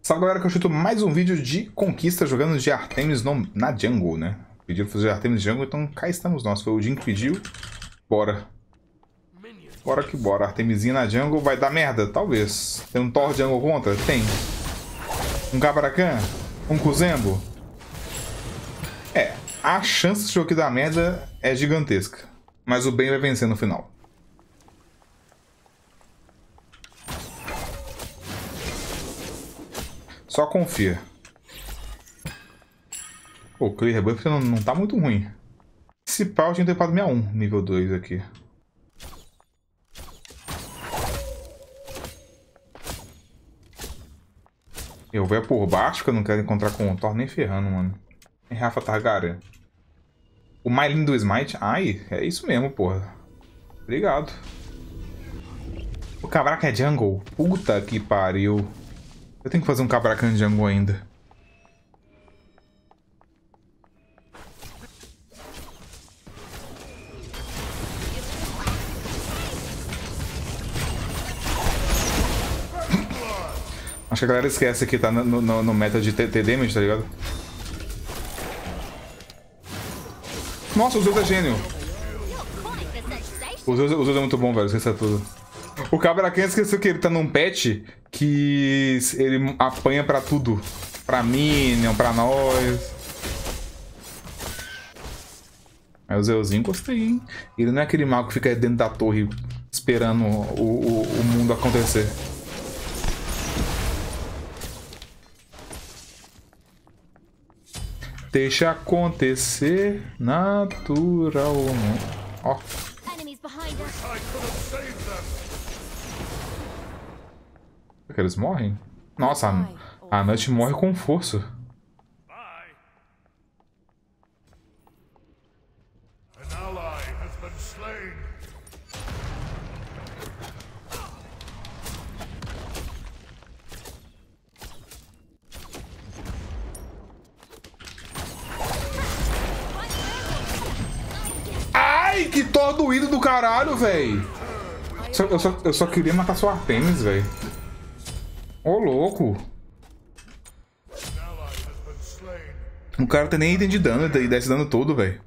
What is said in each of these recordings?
Salve galera, que eu chuto mais um vídeo de conquista jogando de Artemis na jungle, né? Pediram fazer Artemis jungle, então cá estamos nós. Foi o Jin que pediu. Bora. Bora que bora. Artemisinha na jungle vai dar merda? Talvez. Tem um Thor jungle contra? Tem. Um Cabracan? Um Kuzembo? É, a chance de jogo que dar merda é gigantesca. Mas o bem vai vencer no final. Só confia. Pô, o Clear Rebuff não tá muito ruim. Esse pau eu tinha tepado 61, nível 2 aqui. Eu vou por baixo, que eu não quero encontrar com o Thor nem ferrando, mano. E Rafa Targaryen. O mais lindo do Smite? Ai, é isso mesmo, porra. Obrigado. O Cabraca é jungle? Puta que pariu. Eu tenho que fazer um Cabracan de jungle ainda. Acho que a galera esquece que tá no meta de T damage, tá ligado? Nossa, o Zeus é gênio. O Zeus é muito bom, velho. Esqueça tudo. O Cabracan esqueceu que ele tá num patch que ele apanha pra tudo. Pra Minion, pra nós. Aí o Zeuzinho gostei, hein? Ele não é aquele mago que fica dentro da torre esperando o mundo acontecer. Deixa acontecer naturalmente. Ó. Eles morrem? Nossa, a Nut morre com força. Ai, que Thor doído do caralho, velho. Eu só queria matar sua Artemis, velho. Ô, louco. O cara tem nem item de dano e dá esse dano todo, velho.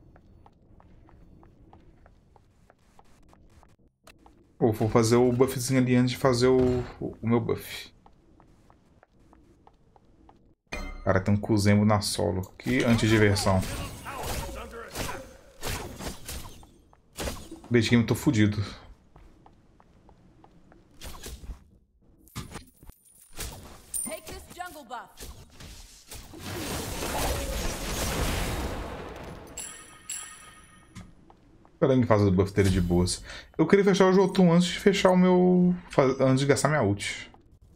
Pô, vou fazer o buffzinho ali antes de fazer o meu buff. Cara, tem um Kuzembo na solo. Que antidiversão. Bait game, tô fudido. Espera aí, faz o buff dele de boas. Eu queria fechar o Jotun antes de fechar o meu... antes de gastar minha ult.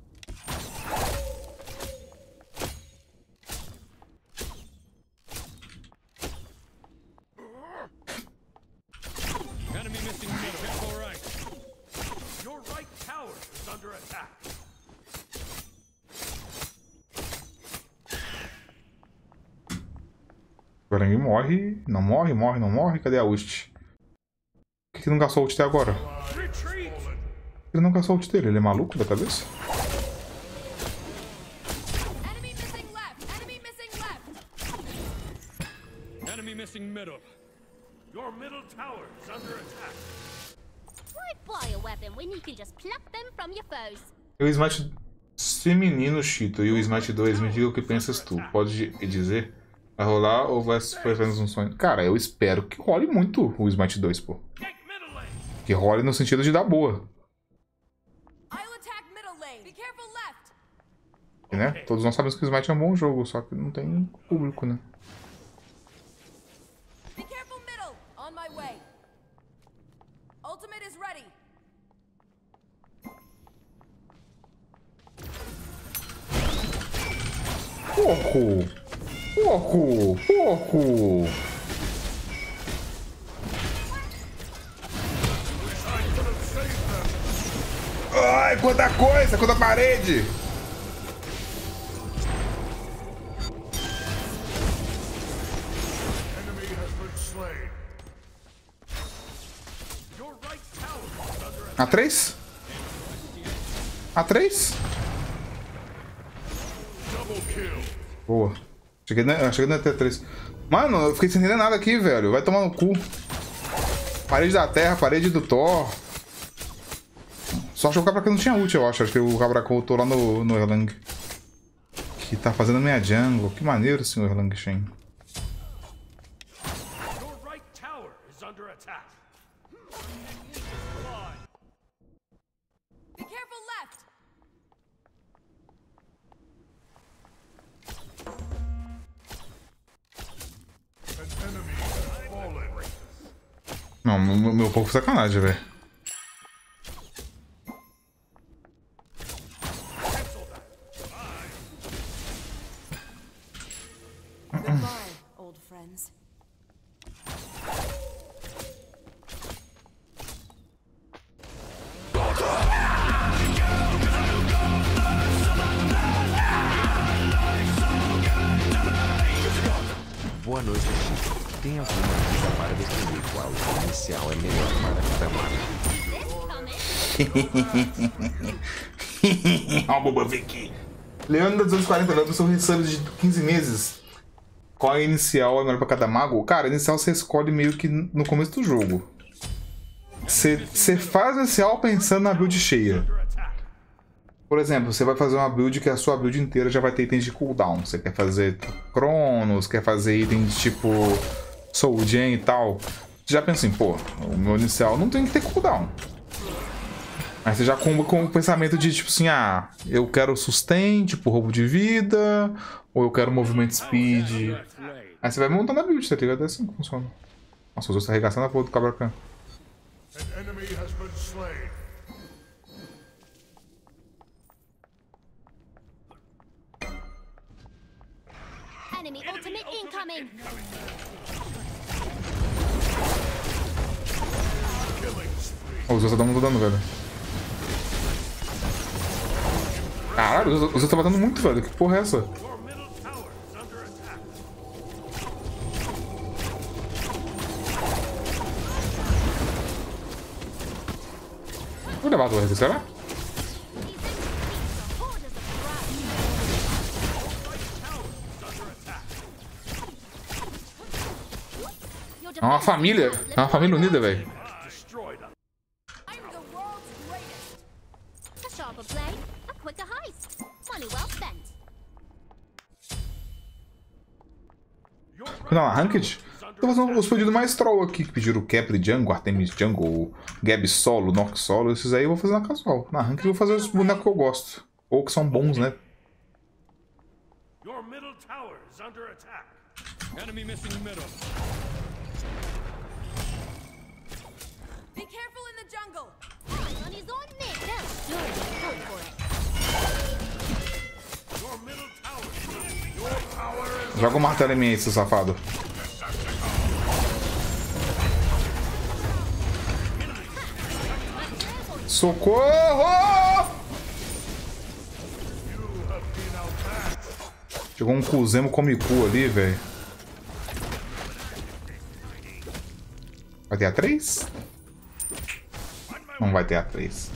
O Guarani morre. Não morre, morre, não morre. Cadê a ult? Por que ele não gastou a ult até agora? Ele não gastou a ult dele. Ele é maluco da cabeça? E o Smite feminino, Chito, e o Smite 2, me diga o que pensas tu. Pode dizer? Vai rolar ou foi apenas um sonho? Cara, eu espero que role muito o Smite 2, pô. Que role no sentido de dar boa. E, né? Todos nós sabemos que o Smite é um bom jogo, só que não tem público, né? Porco! Porco! Porco! Ai, quanta coisa! Quanta parede! A3? A3? Boa. Cheguei na T3. Mano, eu fiquei sem entender nada aqui, velho. Vai tomar no cu. Parede da terra, parede do Thor. Só achou que o Cabraca não tinha ult, eu acho. Acho que o Cabraca voltou lá no Erlang. Que tá fazendo minha jungle. Que maneiro, senhor Erlang Shen. Não, meu povo sacanagem, velho. Boa noite, Chico. Tem alguma dica para definir qual inicial é melhor para cada Ó, o Boba Vicky. Leandro, 240 anos, sou resub de 15 meses. Qual é a inicial é melhor pra cada mago? Cara, a inicial você escolhe meio que no começo do jogo. Você faz a inicial pensando na build cheia. Por exemplo, você vai fazer uma build que a sua build inteira já vai ter itens de cooldown. Você quer fazer Cronos, quer fazer itens tipo Soul Gen e tal. Você já pensa assim, pô, o meu inicial não tem que ter cooldown. Aí você já comba com o pensamento de tipo assim, ah, eu quero sustain, tipo roubo de vida, ou eu quero movimento speed. Aí você vai montando a build, tá ligado? É assim que funciona. Nossa, os outros estão arregaçando a porra do Cabracan. Enemy ultimate incoming. Os outros estão dando, velho. Caralho, os outros estão matando muito, velho. Que porra é essa? Vou levar a torre, será? É uma família unida, velho. Não, a Ranked? Tô fazendo os pedidos mais troll aqui, que pediram Capri Jungle, Artemis Jungle, Gab Solo, Nox Solo, esses aí eu vou fazer na casual. Na Ranked eu vou fazer os bonecos que eu gosto. Ou que são bons, né? Enemy missing middle. Be careful in the jungle. On his own neck. Go for it. Your middle tower. Your power is Joga o martelo em mim aí, seu safado. Socorro! Chegou um Kuzemo Komiku ali, velho. Vai ter a 3? Não vai ter a 3.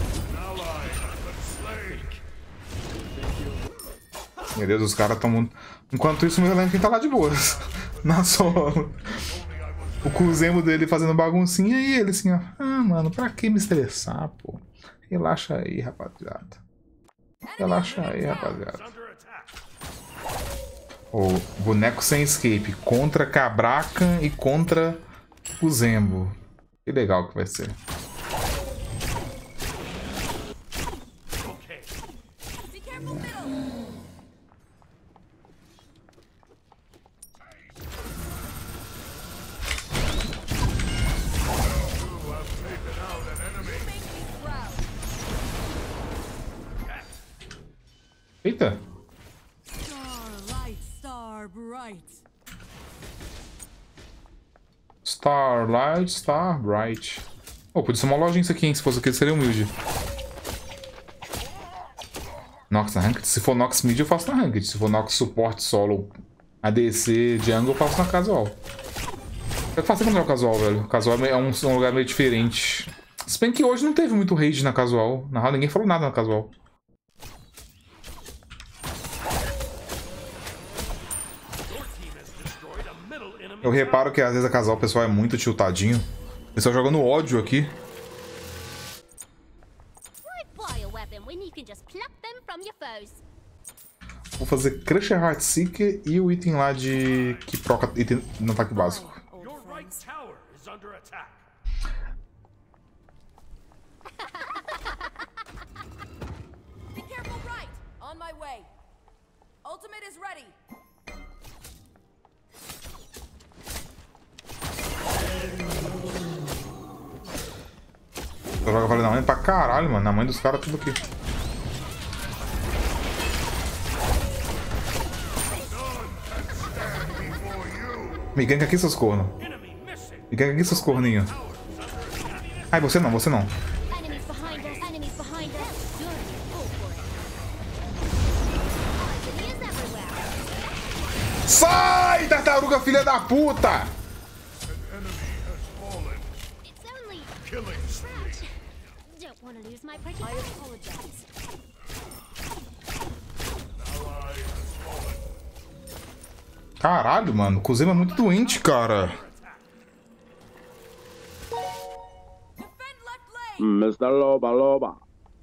Meu Deus, os caras estão... Enquanto isso, o meu elenco tá lá de boas. Na solo. O Kuzemo dele fazendo baguncinha e ele assim, ó. Ah, mano, pra que me estressar, pô? Relaxa aí, rapaziada. Relaxa aí, rapaziada. O boneco sem escape contra Cabraca e contra o Zembo. Que legal que vai ser. Eita! Starlight, Starbright. Oh, podia ser uma lojinha isso aqui, hein? Se fosse aqui, seria humilde. Nox na Ranked? Se for Nox Mid, eu faço na Ranked. Se for Nox Suporte Solo, ADC, Jungle, eu faço na Casual. Eu faço no Casual, velho. Casual é um lugar meio diferente. Se bem que hoje não teve muito rage na Casual. Na real, ninguém falou nada na Casual. Eu reparo que às vezes a casal o pessoal é muito tiltadinho. O pessoal jogando ódio aqui. Why buy a weapon when you can just pluck them from your foes? Vou fazer Crusher Heartseeker e o item lá de... que proca item no ataque básico. Your right tower is under attack. Be careful, right. On my way. Ultimate is ready. Eu jogo falei na mãe pra caralho, mano. Na mãe dos caras tudo aqui. Me ganka aqui, seus cornos. Me ganka aqui, seus corninhos. Ai, você não, você não. Enemies behind us. Enemies behind us. Good. Go for it. Enemies everywhere. Sai, tartaruga, filha da puta! It's only Killing spree. don't want to lose my pretty. I apologize. Caralho, mano. O Kuzema é muito doente, cara. Defend left lane. Mr. Loba Loba.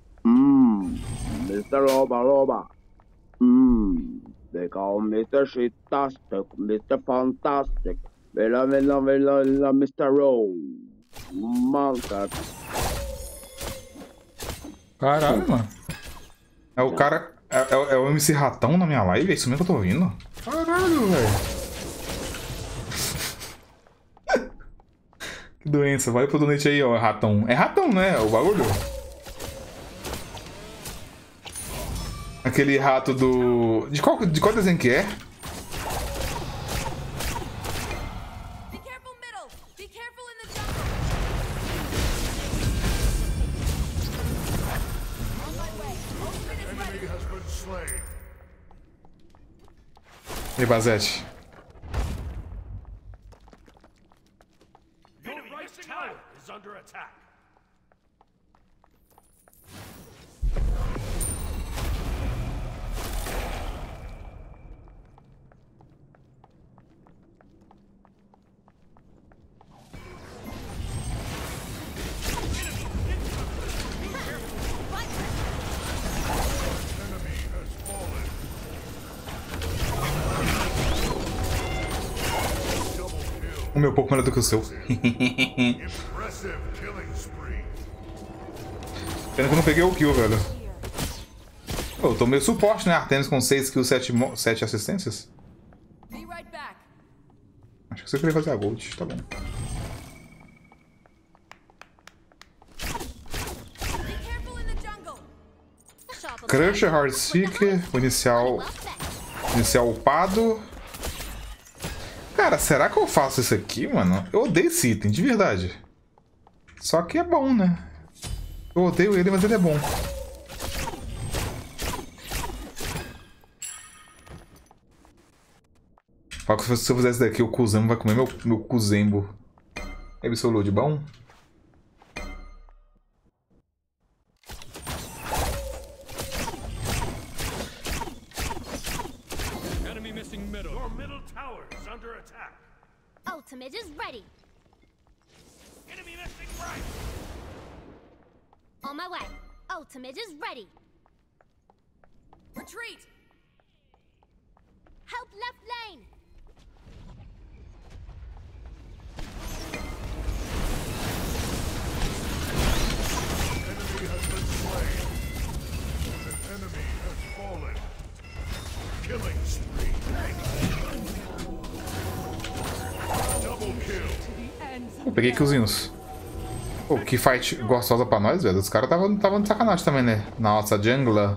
Mr. Loba Loba. They call Mr. Shitastic, Mr. Fantastic. Vela, Mr. Rowe. Manca. Caralho, mano. É o cara... É o MC Ratão na minha live? É isso mesmo que eu tô ouvindo? Caralho, velho. Que doença. Vai pro donate aí, ó. Ratão. É ratão, né? O bagulho. Aquele rato do... De qual desenho que é? Be careful, middle. Be careful in the jungle. On my way. Ultimate is ready. Enemy has been slain. E Bazete. Your right tower is under attack. Enemy has fallen. Double kill. O meu pouco melhor do que o seu. Impressive killing spree. Pena que eu não peguei o kill, velho. Pô, eu tô meio suporte, né? Artemis com 6 kills, 7 assistências. Be right back. Acho que você queria fazer a gold, tá bom. Be careful in the jungle. Sharp Crusher Heartseeker, o inicial well set. Inicial upado. Cara, será que eu faço isso aqui, mano? Eu odeio esse item, de verdade. Só que é bom, né? Eu odeio ele, mas ele é bom. Fala que se eu fizer isso daqui, o Kuzembo vai comer meu Kuzembo. Absolute, bom? Enemy missing middle. Your middle tower is under attack. Ultimate is ready. Enemy missing right. On my way. Ultimate is ready. Retreat. Help left lane. Enemy has been slain. An enemy has fallen. Killing spree. Double kill. Eu peguei killzinhos. Pô, que fight gostosa pra nós, velho. Os caras estavam de sacanagem também, né? Nossa, jungla.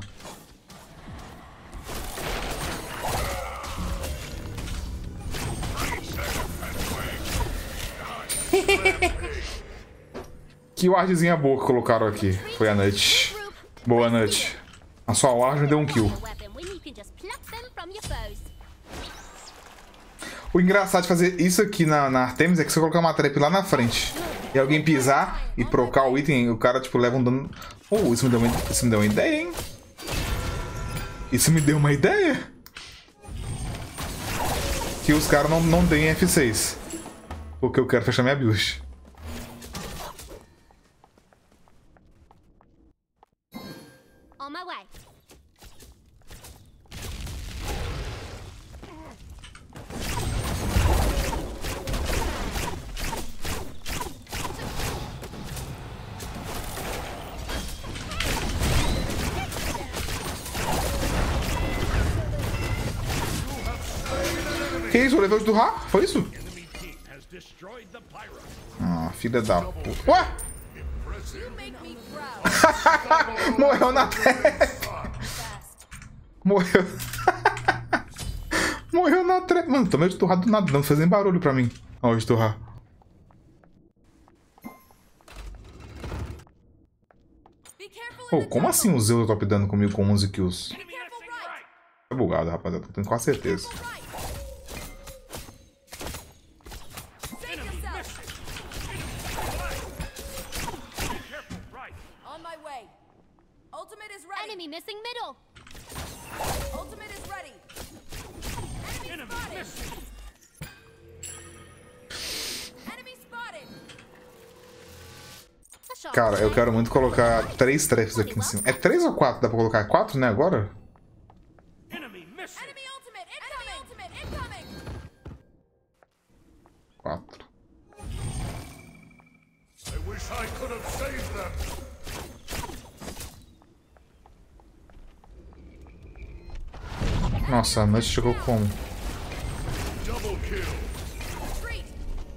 Que wardzinha boa que colocaram aqui. Foi a Nut. Boa, Nut. A sua ward me deu um kill. A weapon when you can just pluck them from your foes. O engraçado de fazer isso aqui na Artemis é que se eu colocar uma trap lá na frente e alguém pisar e trocar o item, o cara, tipo, leva um dano... Oh, isso me deu uma ideia, hein? Isso me deu uma ideia? que os caras não deem F6. Porque eu quero fechar minha build. On my way. Que isso? O level do Ra? Foi isso? Enemy team has destroyed the Pyro. Ah, filha da puta. Ué? You make me proud. Morreu na trap. Morreu. Morreu na trap. Mano, tomei de turrar do nada, não fazendo barulho pra mim. Ó, de turrar. Be careful in Pô, the como jungle. assim o Zeudo top dando comigo com 11 kills? Be careful right. Tá bugado, rapaziada. Tenho quase certeza. Careful right. Save yourself. Careful, right. On my way. Ultimate is ready. Enemy missing middle. Ultimate is ready. Enemy Enemy spotted. missing. Enemy spotted. A shot. Cara, eu quero muito colocar 3 traps aqui em cima. É 3 ou 4? Dá pra colocar 4, né, agora? Enemy missing. Enemy ultimate incoming. Enemy ultimate incoming. 4. I wish I could have saved them. Nossa, a noite chegou como? Double kill. Retreat.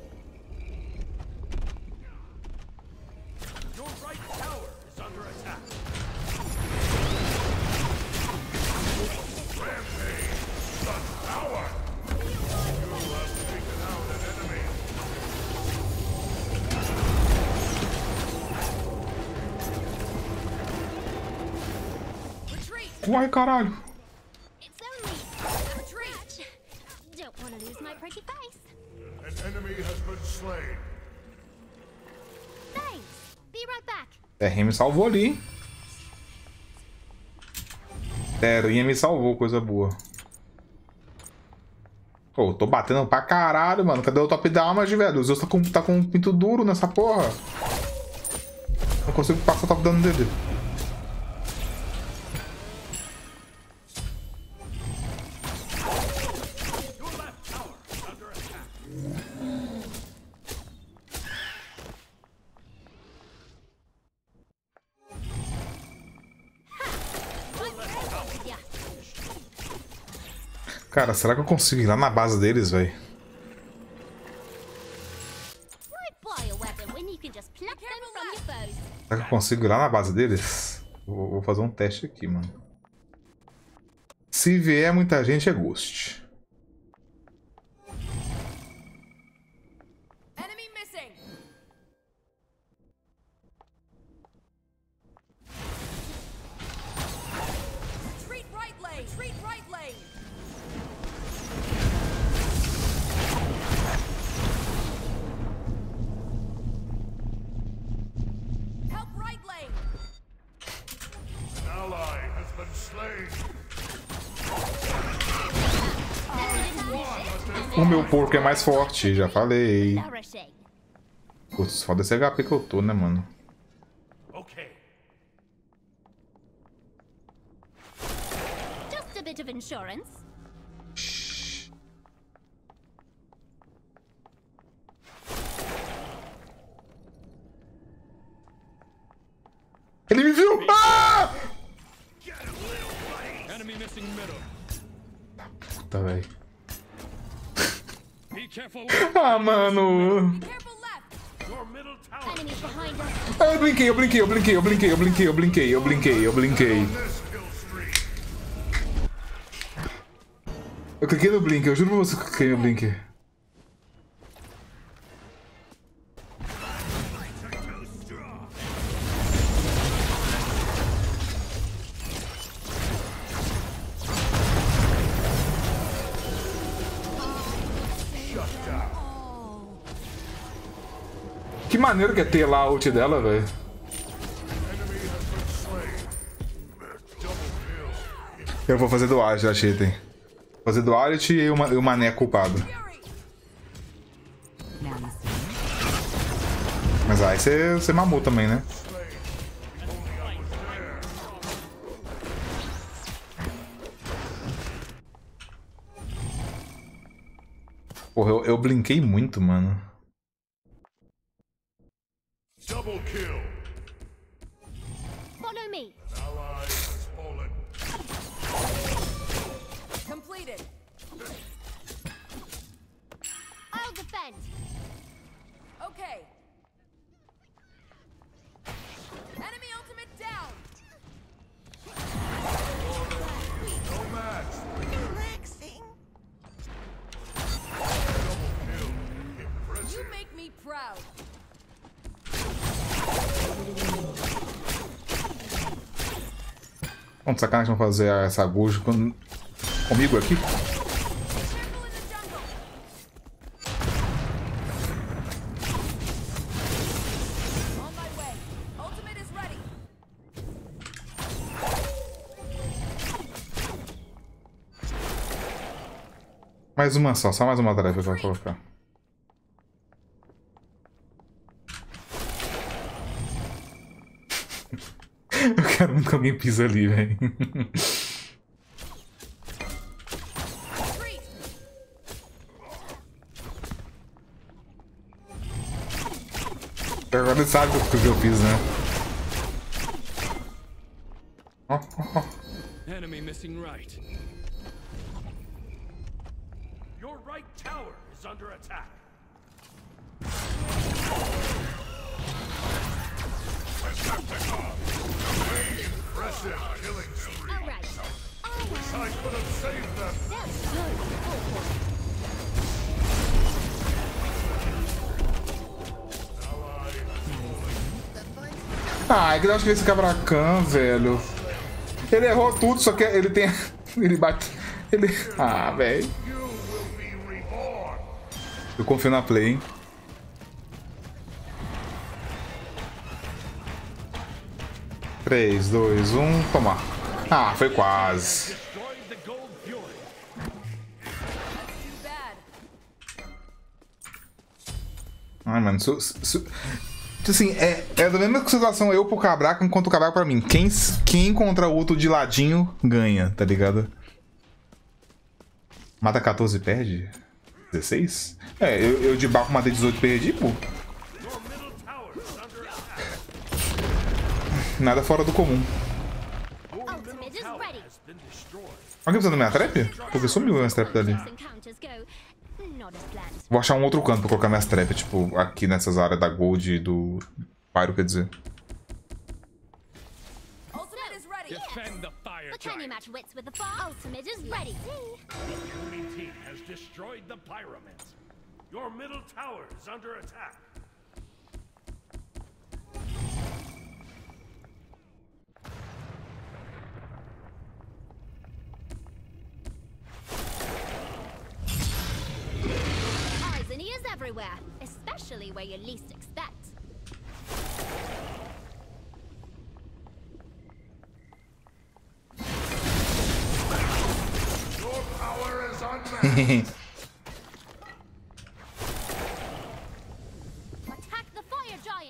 Your right tower is under attack. Rampage. The tower. You have taken out an enemy. Retreat. Uai, caralho. It's only Retreat. don't want to lose my pretty face. An enemy has been slain. Thanks. Be right back. Terrinha me salvou ali, hein? Terrinha me salvou, coisa boa. Pô, tô batendo pra caralho, mano. Cadê o top damage, velho? O Zeus tá com um pinto duro nessa porra. Não consigo passar o top dano dele. Your left tower is under attack. Yeah. Cara, será que eu consigo ir lá na base deles, velho? Why buy a weapon when you can just pluck them from your foes? Será que eu consigo ir lá na base deles? Vou fazer um teste aqui, mano. Se vier muita gente, é ghost. Enemy missing. Retreat right lane. Retreat right lane. Help right lane. An ally has been slain. O meu porco é mais forte, já falei. Flourishing. Putz, foda esse HP que eu tô, né, mano? Okay. Just a bit of insurance. Ele me viu! Ah! Enemy missing middle. Puta, velho. Be careful. Ah, mano. Careful left. Your middle tower. Enemies behind us. Ah, eu brinquei. This kill streak. Eu cliquei no blink, eu juro pra você que eu cliquei no blink. Que maneiro que é ter lá a ult dela, velho. Eu vou fazer do Ágil, achei, tem. Fazer duality e o mané culpado. Mas aí você mamou também, né? Porra, eu blinkei muito, mano. Double kill. Follow me. Ally has fallen. Completed. I'll defend. Okay. Enemy ultimate down. No match. Relaxing. You make me proud. Vamos sacanagem vão fazer essa Gojo comigo aqui? Careful in the jungle. On my way. Ultimate is ready. Mais uma só mais uma tarefa que eu vou colocar. Eu quero muito que alguém pise ali, velho. Retreat. Agora ele sabe o que eu fiz, né? Ó, ó, ó. Enemy missing right. Your right tower is under attack. Impressive killing spree. All right. Wish I could have saved them. That's good. Go for it. Ah, é que eu acho que esse Cabracan, velho. Ele errou tudo, só que ele tem. Ele bate. Ele. Ah, velho. You will be reborn. Eu confio na play, hein? Três, dois, tomar. Ah, foi quase. Destroyed the Gold Fury. Too bad. Ai, mano, assim, é da mesma situação eu pro Cabraca quanto o Cabraca pra mim. Quem encontra o outro de ladinho ganha, tá ligado? Mata 14 e perde? 16? É, eu de barco matei 18 e perdi, pô. Your middle tower is under attack. Nada fora do comum. Ultimate is ready. Has been destroyed. Alguém precisa da minha trap? Porque sumiu a minha trap dali. Close encounters go not as planned. Vou achar um outro canto pra colocar minhas trap, tipo, aqui nessas áreas da Gold e do Pyro, quer dizer. Ultimate is ready. Defend the fire But can you giant. match wits with the far? Ultimate is ready. Enemy team has destroyed the Pyramid. Your middle tower is under attack. Eyes and ears everywhere, especially where you least expect. Your power is unmatched. Attack the fire giant.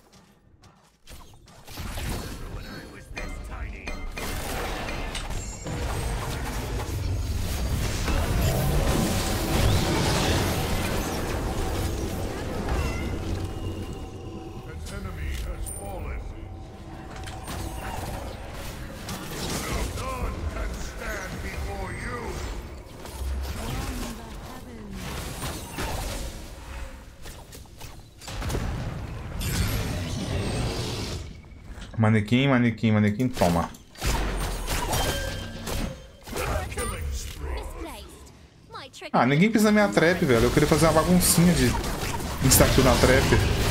When I was this tiny. An enemy has fallen. None can stand before you. Manequim, toma. Killing spree. Misplaced. My trick. Ah, ninguém precisa da minha trap, velho. Eu queria fazer uma baguncinha de insta-kill na trap.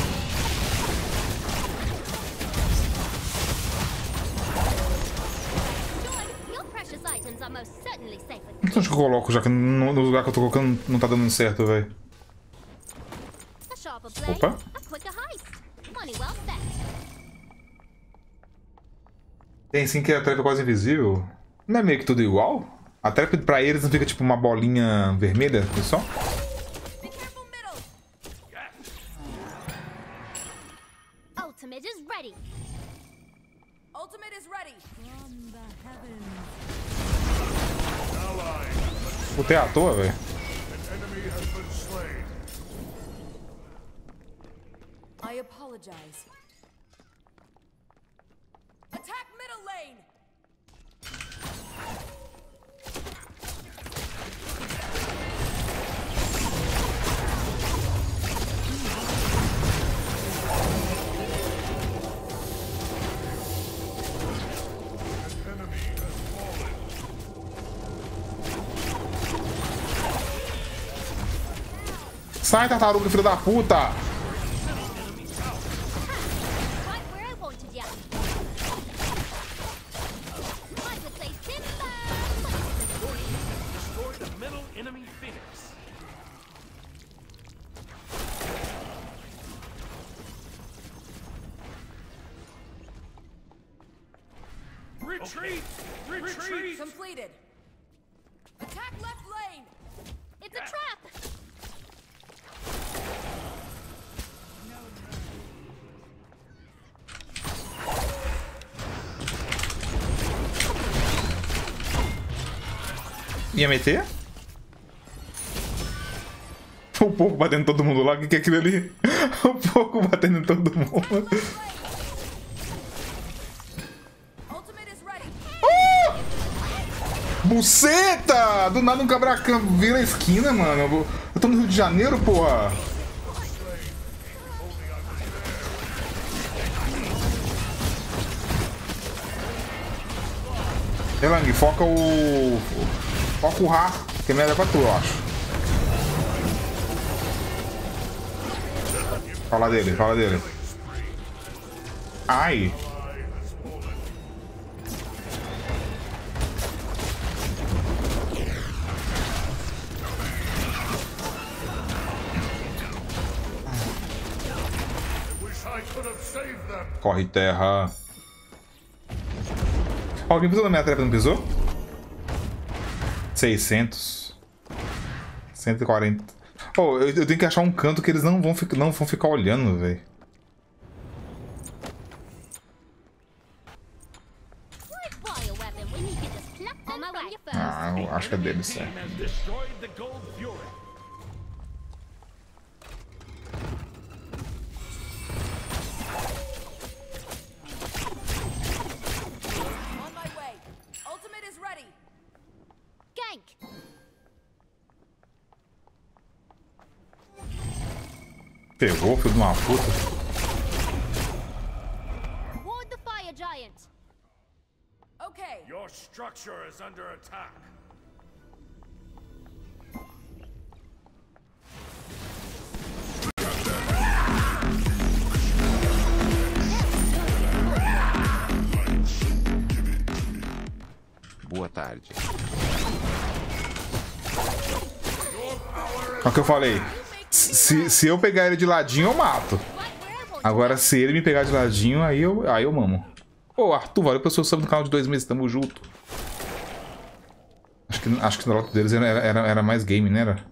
Your precious items are most certainly safe with Então acho que eu coloco, já que no lugar que eu tô colocando não tá dando certo, velho. a sharper blade, Opa. a quicker heist. Money well spent. Tem sim que a trap é quase invisível. Não é meio que tudo igual? A trap pra eles não fica tipo uma bolinha vermelha, pessoal? Be careful, middle. Ultimate is ready. Ultimate is ready. From the heavens. Putei à toa, velho. An enemy has been slain. I apologize. Attack middle lane. Sai, tartaruga, filho da puta! Right where I wanted ya. I would say Simba. Destroy the middle enemy Phoenix. Retreat! Retreat! Completed. Attack left lane. It's a trap. Ia meter? O pouco batendo em todo mundo lá, o que é aquilo ali? O pouco batendo em todo mundo. Ultimate is ready. Buceta! Do nada um cabracão vira a esquina, mano. Eu tô no Rio de Janeiro, porra. Elang, foca o... Foca o Ra, que é melhor pra tu, eu acho. Fala dele, fala dele. Ai. Wish I could have saved them. Corre terra. Alguém pisou na minha trap, não pisou? 600. 140. Oh, eu tenho que achar um canto que eles não vão ficar olhando, velho. Where's bioweapon when you can just pluck them from your foes? Ah, eu acho que é deles, sim. Team has destroyed the Gold Fury. On my way. Ultimate is ready. Gank. Pegou, filho de uma puta. Ward the fire giant. Okay. Your structure is under attack. Boa tarde. É o que eu falei. Se eu pegar ele de ladinho, eu mato. Right where I wanted. Agora, se ele me pegar de ladinho, aí eu mamo. Ô, Arthur, valeu pelo seu sub no canal de 2 meses, tamo junto. Acho que no lote deles era mais game, né? Era?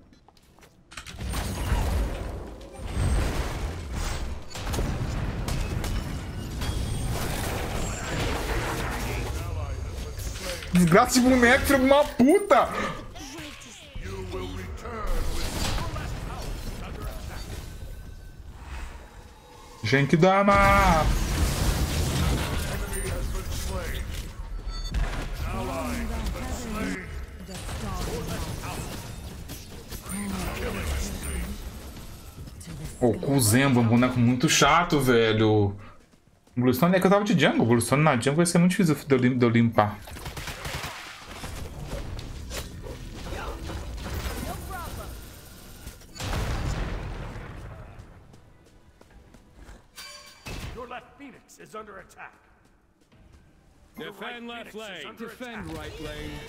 Desgraça de boneco, filho de uma puta! Genkidama! Ô, Kuzemba, um boneco muito chato, velho. Bluestone é que eu tava de jungle. Bluestone na jungle vai ser muito difícil de eu limpar. Your left Phoenix is under attack. Defend left lane. Defend right lane.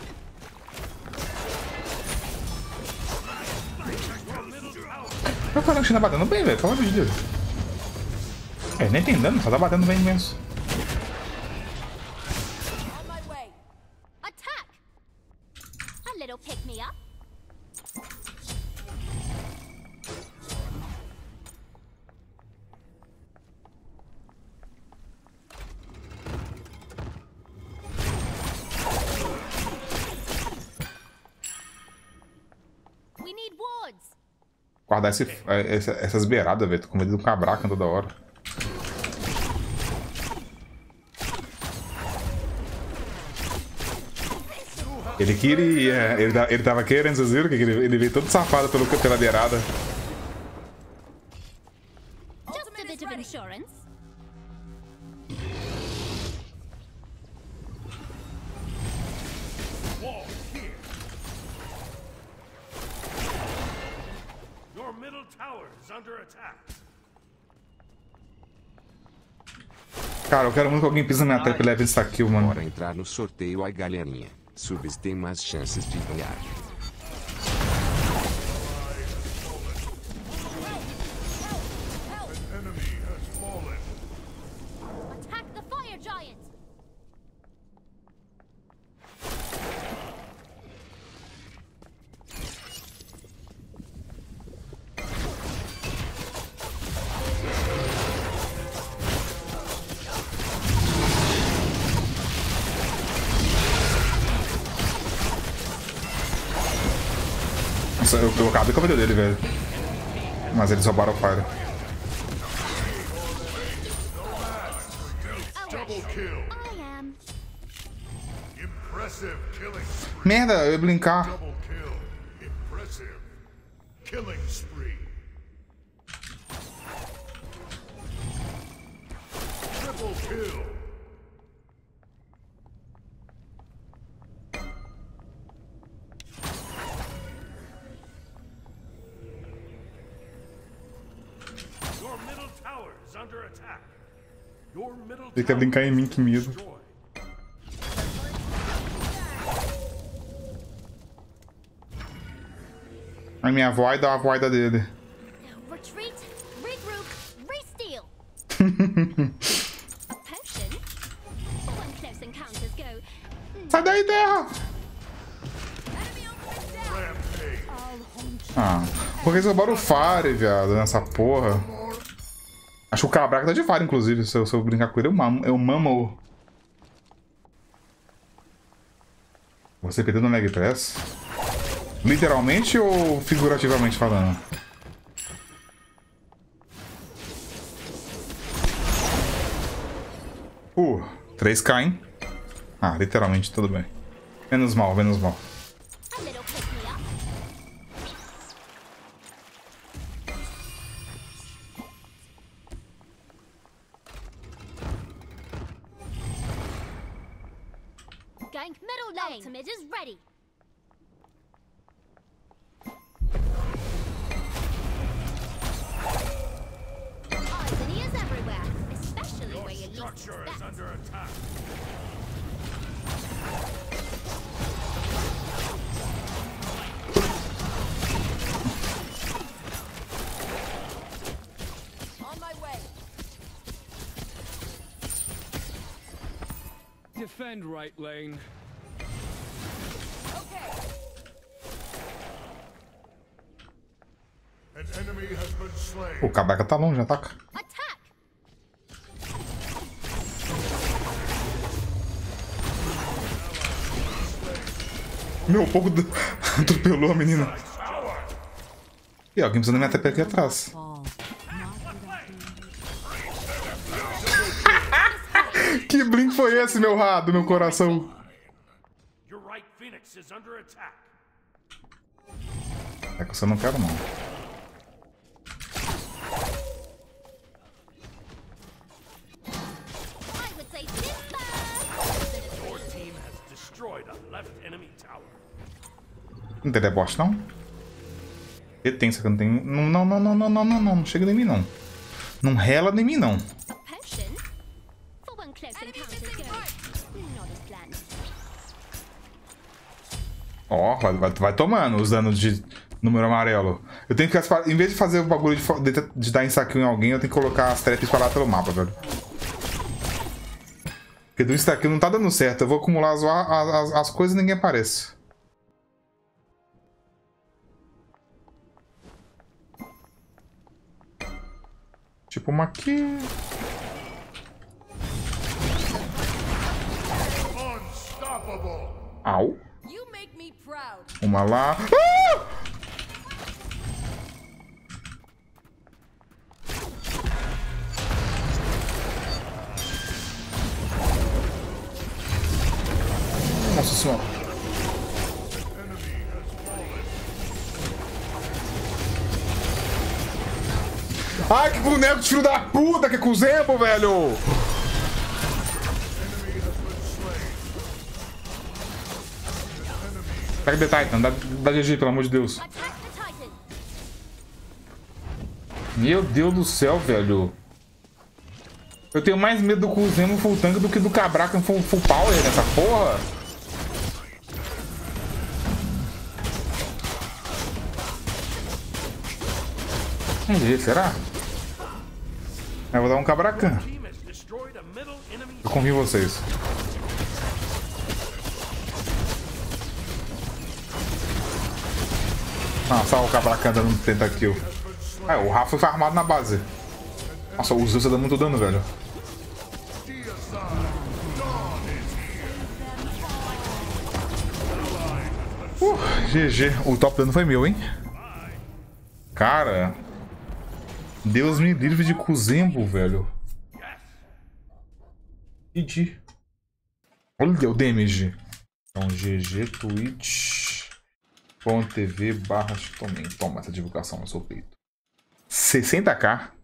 Meu Corinthians tá batendo bem, velho. Pelo amor de Deus. É, nem tem dano, só tá batendo bem imenso. On my way. Attack. A little pick me up. We need wards. Guardar essas beiradas, velho. Tô com medo do cabraca toda hora. Ele queria. Ele tava querendo, vocês viram? Que ele veio todo safado pela beirada. Just a bit of insurance. Wall here. Your middle tower is under attack. Cara, eu quero muito que alguém pise na minha tela e leve esse kill, mano. Bora entrar no sorteio aí, galerinha. Subs tem mais chances de ganhar. An enemy has fallen. Attack the fire giant. Nossa, eu acabei com a vida dele, velho. Mas eles roubaram o Fire. Double kill. I am. Impressive killing spree. Merda, eu ia brincar. Double kill. Impressive. Killing spree. Triple kill. Your middle tower is under attack. Your middle Ele quer tower brincar em mim, is que medo. destroyed. A minha voida, a voida dele. Retreat, regroup, re-steal. A potion? When close encounters go. Sai daí, terra! Enemy ultimate down. Rampage. I'll haunt you. Ah, por que eles roubaram o Fire, viado, nessa porra? Acho que o cabraca tá de Fire, inclusive. Se eu brincar com ele, eu mamo. Você perdeu no leg press? Literalmente ou figurativamente falando? Uh, 3k, hein? Ah, literalmente, tudo bem. Menos mal, menos mal. A little pick me up. Gank middle lane. Ultimate is ready. Eyes and ears everywhere, especially where you least Structure is expect. under attack. On my way. Defend right lane. Okay. An enemy has been slain. O cabraca tá longe, ataca. Attack! Meu, um pouco atropelou a menina. E alguém precisa da minha TP aqui atrás. Que blink foi esse, meu rado, meu coração? Your right phoenix is under attack. É que eu não quero, não. I would say this Your team has destroyed a left enemy tower. Não tem deboche, não? Ele tem, só que eu não tenho... Não chega em mim, não. Não rela em mim, não. A potion? For when close Enemy encounters missing go. right. Not as planned. Ó, vai tomando os danos de número amarelo. Eu tenho que... Em vez de fazer o bagulho de dar insta-kill em alguém, eu tenho que colocar as trap espalhadas pelo mapa, velho. Porque do insta-kill não tá dando certo. Eu vou acumular as coisas e ninguém aparece. Tipo uma aqui. Unstoppable. Au. You make me proud. Uma lá. Ah! Nossa senhora. Ai, que boneco de filho da puta que é com o Zembo, velho! Pega The Titan, dá GG, pelo amor de Deus. Attack the Titan. Meu Deus do céu, velho. Eu tenho mais medo do Kuzemo full tank do que do Cabraca full power nessa porra. Será? Eu vou dar um Cabracan. Team has destroyed a middle enemy. Eu confio em vocês. Ah, só o Cabracan dando tentakill. Ah, o Rafa foi armado na base. Nossa, o Zeus tá dando muito dano, velho. GG. O top dano foi meu, hein? Cara. Deus me livre de Kuzembo, velho. GG. Olha o damage. Então, GG Twitch.tv/Toma essa divulgação no seu peito. 60k.